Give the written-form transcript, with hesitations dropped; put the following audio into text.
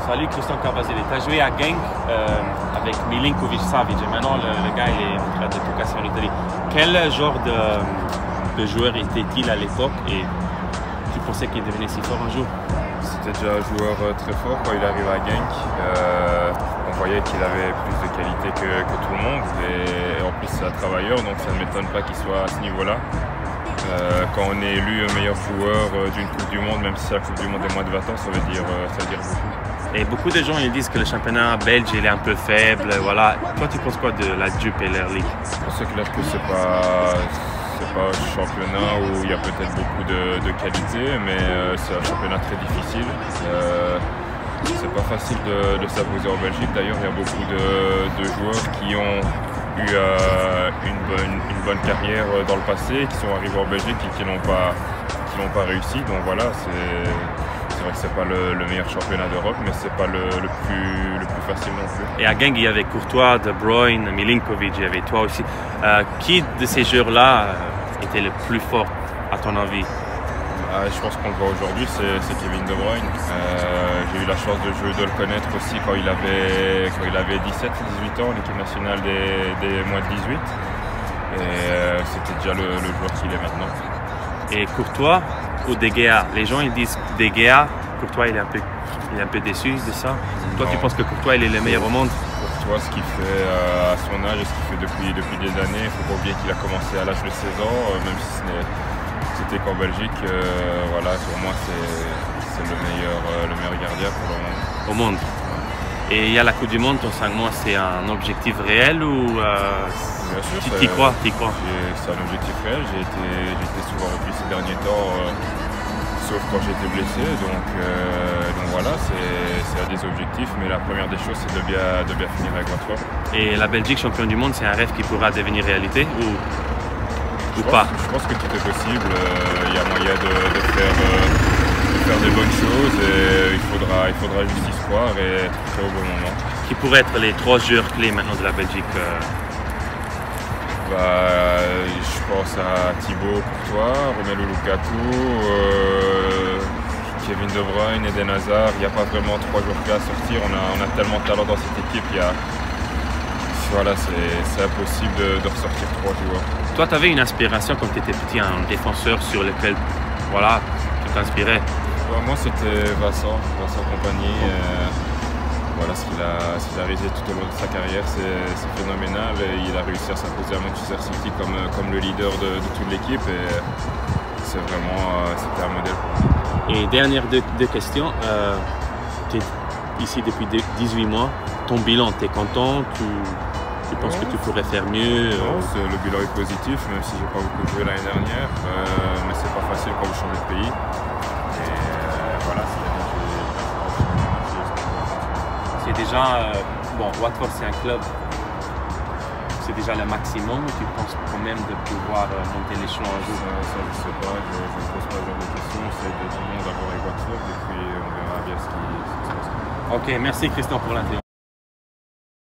Salut Christian Carbazile, tu as joué à Genk avec Milinkovic-Savic et maintenant le gars il est en train de tout casser en Italie. Quel genre de joueur était-il à l'époque et tu pensais qu'il devenait si fort un jour? C'était déjà un joueur très fort quand il arrive à Genk. On voyait qu'il avait plus de qualité que tout le monde et en plus c'est un travailleur donc ça ne m'étonne pas qu'il soit à ce niveau-là. Quand on est élu meilleur joueur d'une Coupe du Monde, même si la Coupe du Monde est moins de 20 ans, ça veut dire beaucoup. Et beaucoup de gens ils disent que le championnat belge il est un peu faible, voilà. Toi tu penses quoi de la Jupiler League? Je pense que là c'est pas un championnat où il y a peut-être beaucoup de qualité, mais c'est un championnat très difficile. C'est pas facile de s'imposer en Belgique. D'ailleurs, il y a beaucoup de joueurs qui ont eu une bonne carrière dans le passé, qui sont arrivés en Belgique et qui n'ont pas réussi. Donc voilà, c'est vrai que c'est pas le meilleur championnat d'Europe, mais c'est pas le plus facile non plus. Et à Genk, il y avait Courtois, De Bruyne, Milinkovic, il y avait toi aussi. Qui de ces joueurs-là était le plus fort, à ton avis? Je pense qu'on le voit aujourd'hui, c'est Kevin De Bruyne. J'ai eu la chance de le connaître aussi quand il avait 17-18 ans, l'équipe nationale des moins de 18. Et c'était déjà le joueur qu'il est maintenant. Et Courtois ou De Gea? Les gens ils disent De Gea, Courtois il est un peu déçu de ça. Toi tu penses que Courtois il est le meilleur au monde? Courtois, ce qu'il fait à son âge et ce qu'il fait depuis des années, il ne faut pas oublier qu'il a commencé à l'âge de 16 ans, même si c'était qu'en Belgique, voilà, pour moi c'est le meilleur gardien pour le moment. Au monde. Et il y a la Coupe du Monde, ton 5 mois, c'est un objectif réel ou bien sûr, tu y crois? C'est un objectif réel, j'ai été souvent repris ces derniers temps, sauf quand j'étais blessé, donc voilà, c'est un des objectifs, mais la première des choses c'est de bien finir avec votre forme. Et la Belgique championne du monde, c'est un rêve qui pourra devenir réalité ou pas? Je pense que tout est possible, il y a moyen de faire des bonnes choses et il faudra juste y croire et être prêt au bon moment. Qui pourraient être les 3 joueurs clés maintenant de la Belgique? Je pense à Thibaut Courtois, Romelu Lukaku, Kevin De Bruyne, Eden Hazard. Il n'y a pas vraiment 3 joueurs clés à sortir, on a tellement de talent dans cette équipe, voilà, c'est impossible de ressortir 3 joueurs. Toi, tu avais une inspiration quand tu étais petit, un défenseur sur lequel voilà, tu t'inspirais? Moi, c'était Vincent Kompany. Voilà, ce qu'il a réalisé tout au long de sa carrière, c'est phénoménal. Et il a réussi à s'imposer à Manchester City comme le leader de toute l'équipe. Et c'était un modèle pour moi. Et dernière deux questions. Tu es ici depuis 18 mois. Ton bilan, tu es content? Tu penses que tu pourrais faire mieux? Non, le bilan est positif, même si j'ai pas beaucoup joué l'année dernière. Mais c'est pas facile quand vous changez de pays. Et voilà, c'est déjà bon, Watford c'est un club, c'est déjà le maximum. Tu penses quand même de pouvoir monter l'échelon un jour? Ça je sais pas, je ne pose pas ce genre de questions. C'est de tout le monde d'abord avec Watford et puis on verra bien ce qui se passe. Ok, merci Christian pour l'interview.